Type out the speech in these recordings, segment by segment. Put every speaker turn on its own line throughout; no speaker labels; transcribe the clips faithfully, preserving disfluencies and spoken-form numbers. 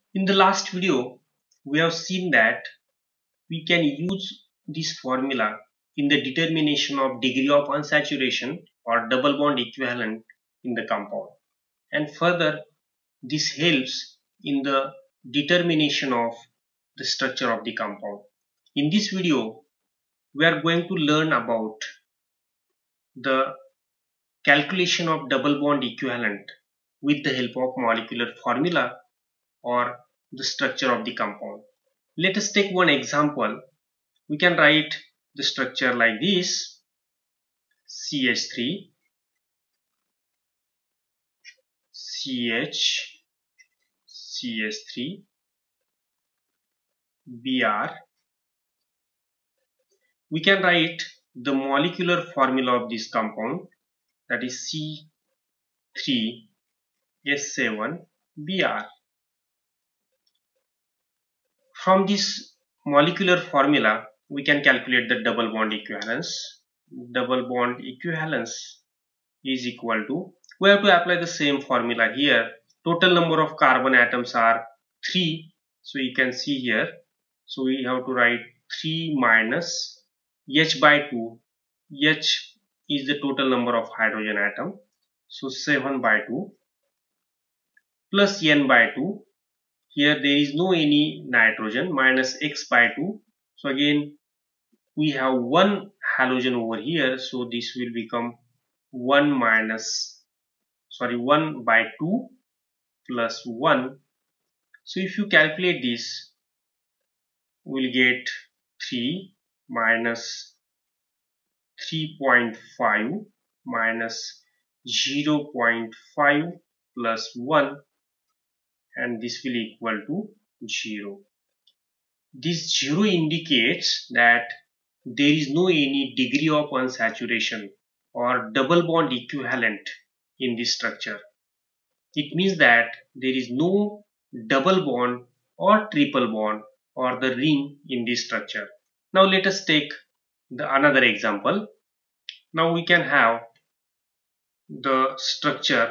In the last video, we have seen that we can use this formula in the determination of degree of unsaturation or double bond equivalent in the compound. And further, this helps in the determination of the structure of the compound. In this video, we are going to learn about the calculation of double bond equivalent with the help of molecular formula or the structure of the compound. Let us take one example. We can write the structure like this: C H three, C H, C H three, B R. We can write the molecular formula of this compound, that is C three S seven B R. From this molecular formula, we can calculate the double bond equivalence. Double bond equivalence is equal to, we have to apply the same formula here. Total number of carbon atoms are three, so you can see here. So we have to write three minus H by two. H is the total number of hydrogen atom, so seven by two, plus N by two. Here there is no any nitrogen, minus X by two. So again we have one halogen over here, so this will become one minus sorry one by two plus one. So if you calculate this, we will get three minus three point five minus zero point five plus one, and this will equal to zero. This zero indicates that there is no any degree of unsaturation or double bond equivalent in this structure. It means that there is no double bond or triple bond or the ring in this structure. Now let us take the another example. Now we can have the structure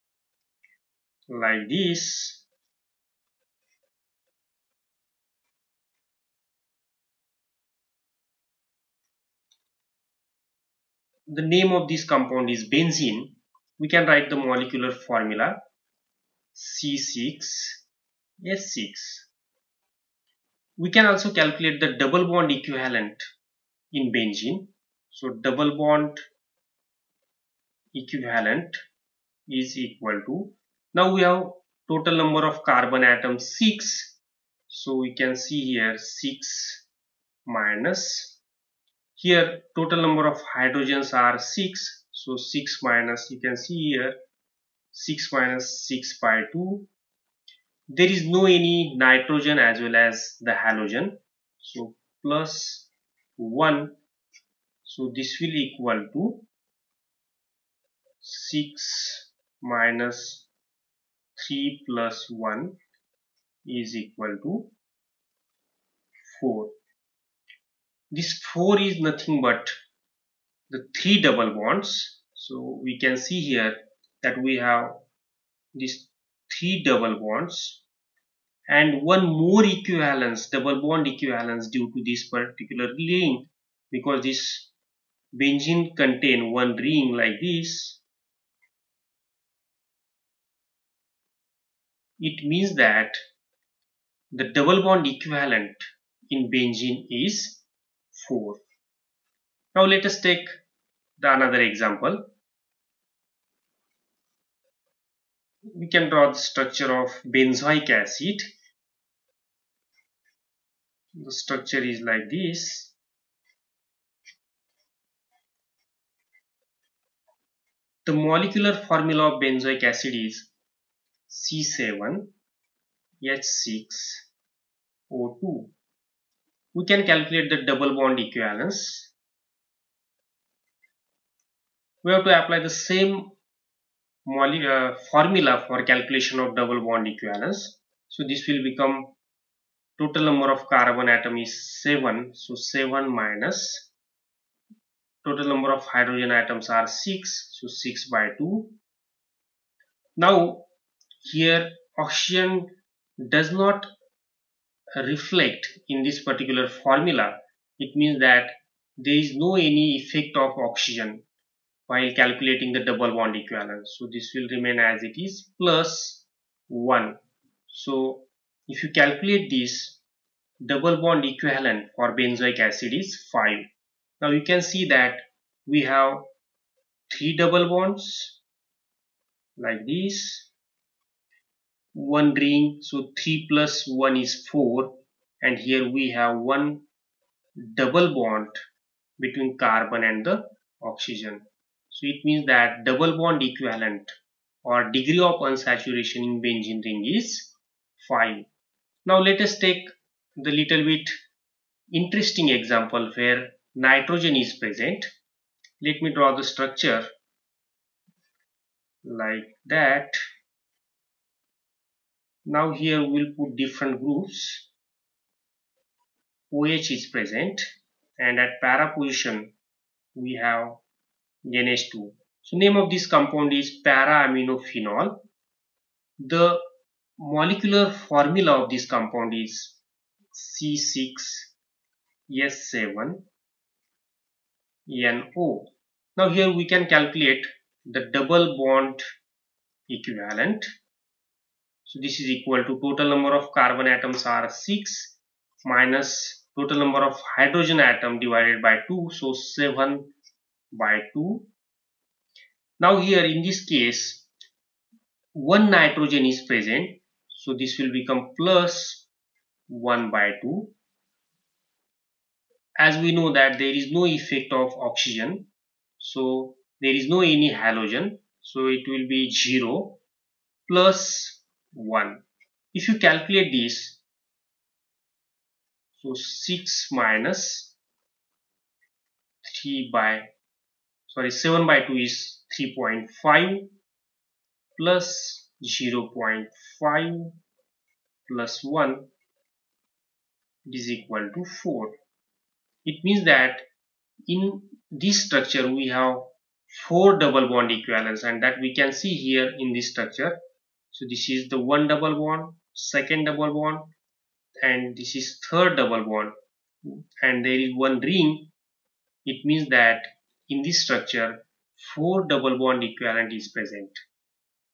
like this. The name of this compound is benzene. We can write the molecular formula C six S six. We can also calculate the double bond equivalent in benzene. So double bond equivalent is equal to, now we have total number of carbon atoms six, so we can see here six minus, here total number of hydrogens are six, so six minus, you can see here six minus six by two. There is no any nitrogen as well as the halogen, so plus one, so this will equal to six minus three plus one is equal to four. This four is nothing but the three double bonds. So we can see here that we have these three double bonds and one more equivalence, double bond equivalence, due to this particular ring, because this benzene contain one ring like this. It means that the double bond equivalent in benzene is four. Now let us take the another example. We can draw the structure of benzoic acid. The structure is like this. The molecular formula of benzoic acid is C seven H six O two. We can calculate the double bond equivalence. We have to apply the same uh, formula for calculation of double bond equivalence. So this will become, total number of carbon atom is seven, so seven minus total number of hydrogen atoms are six, so six by two. Now here oxygen does not reflect in this particular formula, it means that there is no any effect of oxygen while calculating the double bond equivalence. So this will remain as it is plus one. So if you calculate this, double bond equivalent for benzoic acid is five. Now you can see that we have three double bonds like this, one ring, so three plus one is four, and here we have one double bond between carbon and the oxygen. So it means that double bond equivalent or degree of unsaturation in benzene ring is five. Now let us take the little bit interesting example where nitrogen is present. Let me draw the structure like that. Now here we'll put different groups. OH is present, and at para position we have N H two. So name of this compound is para-aminophenol. The molecular formula of this compound is C six S seven N O. Now here we can calculate the double bond equivalent. So this is equal to total number of carbon atoms are six minus total number of hydrogen atom divided by two, so seven by two. Now here in this case one nitrogen is present, so this will become plus one by two. As we know that there is no effect of oxygen, so there is no any halogen, so it will be zero plus one. If you calculate this, so six minus three by sorry seven by two is three point five plus zero point five plus one is equal to four. It means that in this structure we have four double bond equivalents, and that we can see here in this structure. So this is the one double bond, second double bond, and this is third double bond, and there is one ring. It means that in this structure four double bond equivalent is present.